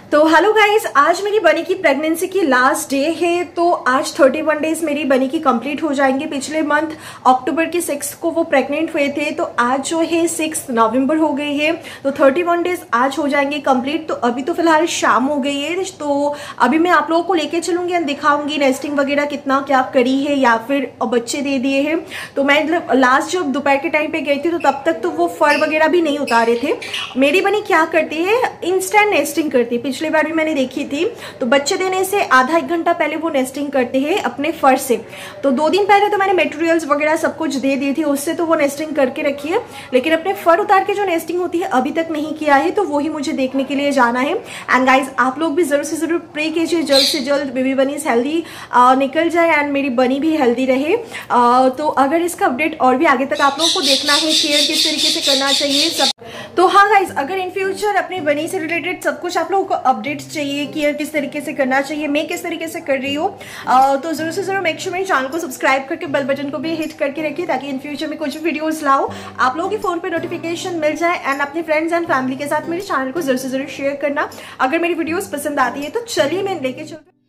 तो hello guys, आज मेरी बनी की प्रेगनेंसी की लास्ट डे है। तो आज 31 डेज मेरी बनी की कंप्लीट हो जाएंगे। पिछले मंथ अक्टूबर के 6 को वो प्रेग्नेंट हुए थे, तो आज जो है 6 नवंबर हो गई है, तो 31 डेज आज हो जाएंगे कंप्लीट। तो अभी तो फिलहाल शाम हो गई है, तो अभी मैं आप लोगों को लेके चलूंगी और दिखाऊंगी नेस्टिंग वगैरह कितना क्या करी है या फिर बच्चे दे दिए हैं। तो मैं लास्ट जब दोपहर के टाइम पे गई थी, तो तब तक तो वो फर वगैरह भी नहीं उतारे थे। मेरी बनी क्या करती है, इंस्टेंट नेस्टिंग करती है। पिछली बार भी मैंने देखी थी, तो बच्चे देने से आधा एक घंटा पहले वो नेस्टिंग करते हैं अपने फर से। तो 2 दिन पहले तो मैंने मटेरियल्स वगैरह सब कुछ दे दी थी, उससे तो वो नेस्टिंग करके रखी है, लेकिन अपने फर उतार के जो नेस्टिंग होती है अभी तक नहीं किया है, तो वही मुझे देखने के लिए जाना है। एंड गाइज, आप लोग भी जरूर से जरूर प्रे कीजिए जल्द से जल्द बेबी बनी हेल्दी निकल जाए एंड मेरी बनी भी हेल्दी रहे। तो अगर इसका अपडेट और भी आगे तक आप लोगों को देखना है, केयर किस तरीके से करना चाहिए सब, तो हाँ गाइज, अगर इन फ्यूचर अपनी बनी से रिलेटेड सब कुछ आप लोगों को अपडेट्स चाहिए, केयर किस तरीके से करना चाहिए, मैं किस तरीके से कर रही हूँ, तो जरूर से जरूर मेक श्योर मेरे चैनल को सब्सक्राइब करके बेल बटन को भी हिट करके रखिए, ताकि इन फ्यूचर में कुछ वीडियोस लाओ आप लोगों के फोन पे नोटिफिकेशन मिल जाए। एंड अपने फ्रेंड्स एंड फैमिली के साथ मेरे चैनल को जरूर से जरूर शेयर करना अगर मेरी वीडियोस पसंद आती है। तो चलिए मैं लेके चलती हूँ।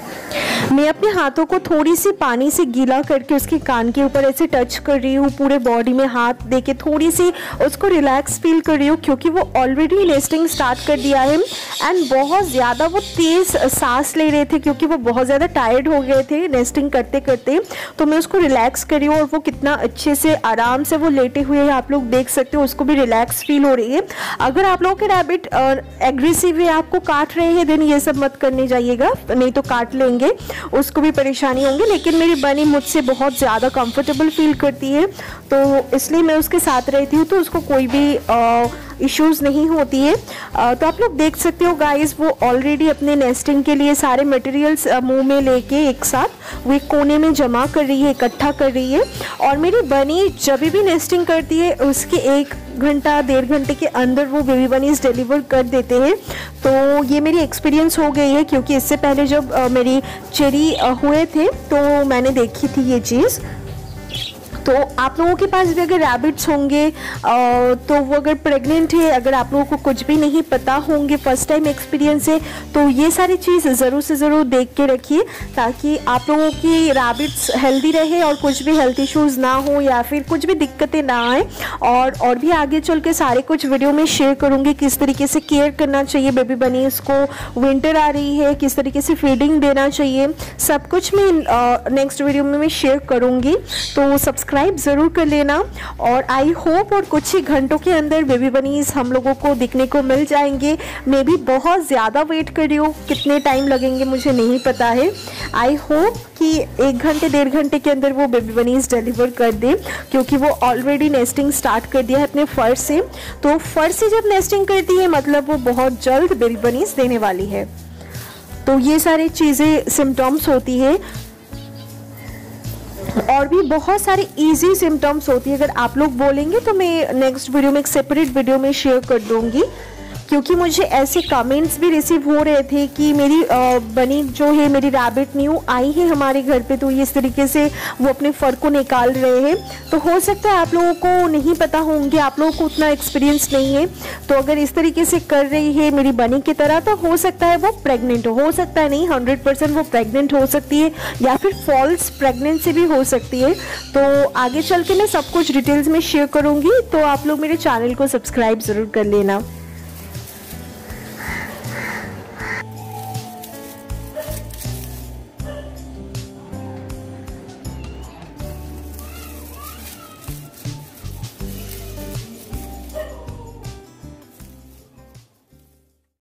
मैं अपने हाथों को थोड़ी सी पानी से गीला करके उसके कान के ऊपर ऐसे टच कर रही हूँ, पूरे बॉडी में हाथ देके थोड़ी सी उसको रिलैक्स फील कर रही हूँ, क्योंकि वो ऑलरेडी नेस्टिंग स्टार्ट कर दिया है एंड बहुत ज़्यादा वो तेज़ सांस ले रहे थे, क्योंकि वो बहुत ज़्यादा टायर्ड हो गए थे नेस्टिंग करते करते। तो मैं उसको रिलैक्स कर रही हूँ और वो कितना अच्छे से आराम से वो लेटे हुए हैं, आप लोग देख सकते हो, उसको भी रिलैक्स फील हो रही है। अगर आप लोगों के रैबिट एग्रेसिव है, आपको काट रहे हैं, देन ये सब मत करने जाइएगा, नहीं तो काट लेंगे, उसको भी परेशानी होंगी। लेकिन मेरी बनी मुझसे बहुत ज़्यादा कंफर्टेबल फील करती है, तो इसलिए मैं उसके साथ रहती हूँ, तो उसको कोई भी इश्यूज़ नहीं होती है। तो आप लोग देख सकते हो गाइस, वो ऑलरेडी अपने नेस्टिंग के लिए सारे मटेरियल्स मुंह में लेके एक साथ वो एक कोने में जमा कर रही है, इकट्ठा कर रही है। और मेरी बनी जब भी नेस्टिंग करती है, उसके 1 घंटा 1.5 घंटे के अंदर वो बेबी बनीज डिलीवर कर देते हैं। तो ये मेरी एक्सपीरियंस हो गई है, क्योंकि इससे पहले जब मेरी चेरी हुए थे तो मैंने देखी थी ये चीज़। तो आप लोगों के पास भी अगर रैबिट्स होंगे तो वो अगर प्रेग्नेंट है, अगर आप लोगों को कुछ भी नहीं पता होंगे, फर्स्ट टाइम एक्सपीरियंस है, तो ये सारी चीज़ ज़रूर से ज़रूर देख के रखिए, ताकि आप लोगों की रैबिट्स हेल्दी रहे और कुछ भी हेल्थ इश्यूज़ ना हो या फिर कुछ भी दिक्कतें ना आए। और भी आगे चल के सारे कुछ वीडियो में शेयर करूँगी, किस तरीके से केयर करना चाहिए बेबी बनी को, विंटर आ रही है, किस तरीके से फीडिंग देना चाहिए, सब कुछ मैं नेक्स्ट वीडियो में मैं शेयर करूँगी। तो सब्सक्राइब ज़रूर कर लेना। और आई होप और कुछ ही घंटों के अंदर बेबी बनीज हम लोगों को दिखने को मिल जाएंगे। मैं भी बहुत ज़्यादा वेट कर रही हूँ, कितने टाइम लगेंगे मुझे नहीं पता है। आई होप कि 1 घंटे 1.5 घंटे के अंदर वो बेबी बनीज डिलीवर कर दे, क्योंकि वो ऑलरेडी नेस्टिंग स्टार्ट कर दिया है अपने फर से। तो फर से जब नेस्टिंग करती है, मतलब वो बहुत जल्द बेबी बनीज देने वाली है। तो ये सारी चीज़ें सिम्टम्स होती है, और भी बहुत सारी इजी सिम्टम्स होती है। अगर आप लोग बोलेंगे तो मैं नेक्स्ट वीडियो में एक सेपरेट वीडियो में शेयर कर दूंगी, क्योंकि मुझे ऐसे कमेंट्स भी रिसीव हो रहे थे कि मेरी बनी जो है, मेरी रैबिट न्यू आई है हमारे घर पे, तो इस तरीके से वो अपने फर को निकाल रहे हैं। तो हो सकता है आप लोगों को नहीं पता होंगे, आप लोगों को उतना एक्सपीरियंस नहीं है, तो अगर इस तरीके से कर रही है मेरी बनी की तरह, तो हो सकता है वो प्रेग्नेंट हो सकता है नहीं, 100% वो प्रेग्नेंट हो सकती है, या फिर फॉल्स प्रेगनेंसी भी हो सकती है। तो आगे चल के मैं सब कुछ डिटेल्स में शेयर करूँगी, तो आप लोग मेरे चैनल को सब्सक्राइब ज़रूर कर लेना।